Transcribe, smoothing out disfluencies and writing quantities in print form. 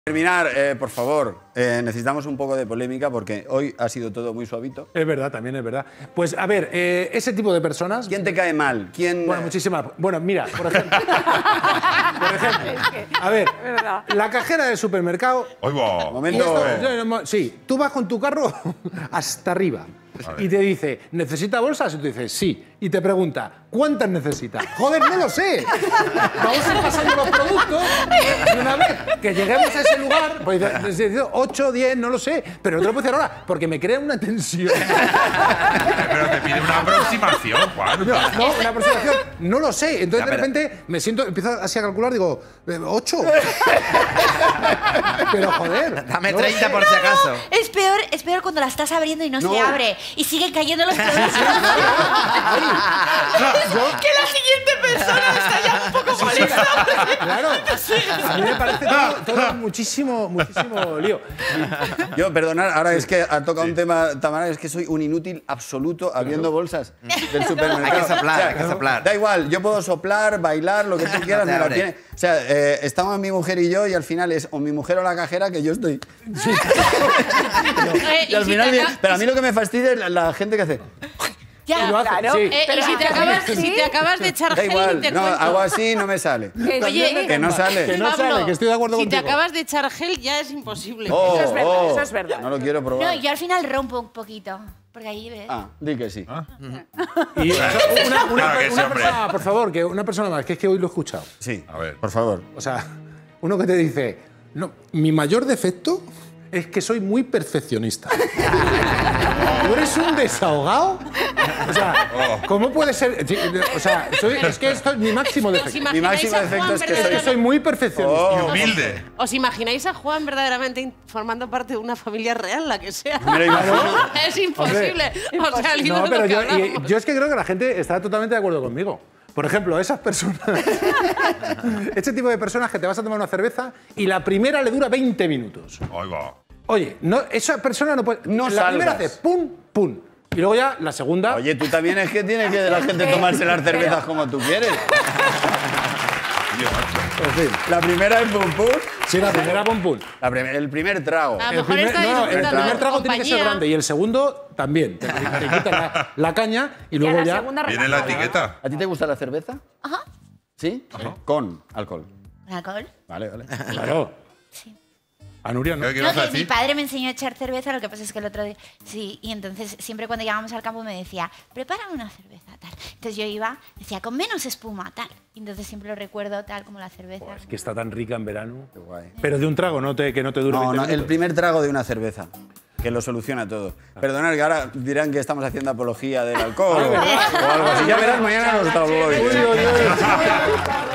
Terminar, por favor, necesitamos un poco de polémica porque hoy ha sido todo muy suavito. Es verdad, también es verdad. Pues a ver, ese tipo de personas... ¿Quién te cae mal? ¿Quién...? Bueno, muchísimas... Bueno, mira, por ejemplo... a ver, la cajera del supermercado... ¡Oy, va! Momento... Sí, tú vas con tu carro hasta arriba y te dice, ¿necesita bolsas? Y tú dices, sí. Y te pregunta, ¿cuántas necesita? Joder, no lo sé. Vamos a ir pasando los productos y una vez que lleguemos a ese lugar, pues dice 8, 10, no lo sé, pero no te lo puedo decir ahora porque me crea una tensión. Pero te pide una aproximación, Juan. No, una aproximación, no lo sé. Entonces de repente me siento, empiezo así a calcular, digo, 8. Pero joder. Dame 30 por si acaso. Es peor cuando la estás abriendo y no se abre y siguen cayendo los productos. Que la siguiente persona está ya un poco molesta. Claro, a mí me parece todo muchísimo lío. Yo, perdonad, ahora es que ha tocado un tema, Tamara, es que soy un inútil absoluto abriendo bolsas del supermercado. Hay que soplar, O sea, hay que soplar. Da igual, yo puedo soplar, bailar, lo que tú quieras, me la tiene. O sea, estamos mi mujer y yo y al final es o mi mujer o la cajera que yo estoy. Sí. Y al final, pero a mí lo que me fastidia es la gente que hace... Ya, Claro, Sí. pero si te acabas de echar Da gel igual, y te no, cuento. hago así no me sale. Oye, Que no sale. Que no Pablo, sale, que estoy de acuerdo si contigo. te acabas de echar gel ya es imposible. Oh, Eso es verdad, oh, eso es verdad. No lo quiero No, probar. yo al final rompo un poquito. Porque ahí ves. Ah, di que sí. Y una que sí, hombre. persona, por favor, que una persona más, que es que hoy lo he escuchado. Sí, A ver. por favor. O sea, uno que te dice, no, mi mayor defecto es que soy muy perfeccionista. ¿Tú eres un desahogado? O sea, ¿cómo puede ser? O sea, es que esto es mi máximo ¿Os defecto. Mi imagináis máximo a defecto Juan es que Es que verdaderamente- soy muy perfeccionista. Y humilde. ¿Os imagináis a Juan verdaderamente formando parte de una familia real, la que sea? Me lo imagino. Es imposible. O sea, al hilo No, de pero lo que yo hablamos. es que creo que la gente está totalmente de acuerdo conmigo. Por ejemplo, esas personas, este tipo de personas que te vas a tomar una cerveza y la primera le dura 20 minutos. ¡Oy, va! Oye, no, esa persona no puede... No la primera salgas. hace pum, pum. Y luego ya la segunda... Oye, tú también es que tienes que la gente tomarse las cervezas como tú quieres. Tío, macho. en fin. La primera es pum pum. Sí, la primera pum, pum. El primer trago. A lo El mejor primer, está no, el disfrutando primer trago de tiene que ser compañía. grande y el segundo también. Te quitas la caña y luego la ya... segunda Viene la etiqueta. ¿A ti te gusta la cerveza? Ajá. ¿Sí? Con alcohol. ¿Con alcohol? Vale, vale. Claro. Sí. A Nuria no. ¿Qué No, ibas a que mi decir? padre me enseñó a echar cerveza, lo que pasa es que el otro día... Sí, y entonces siempre cuando llegábamos al campo me decía, prepárame una cerveza, tal. Entonces yo iba, decía, con menos espuma, tal. Y entonces siempre lo recuerdo tal como la cerveza. Es que está tan rica en verano. Qué guay. Pero de un trago, que no te dure No, 20 no, minutos. el primer trago de una cerveza. Que lo soluciona todo. Perdonad, que ahora dirán que estamos haciendo apología del alcohol o algo así. Ya verás mañana los tabloides. Uy, uy, uy.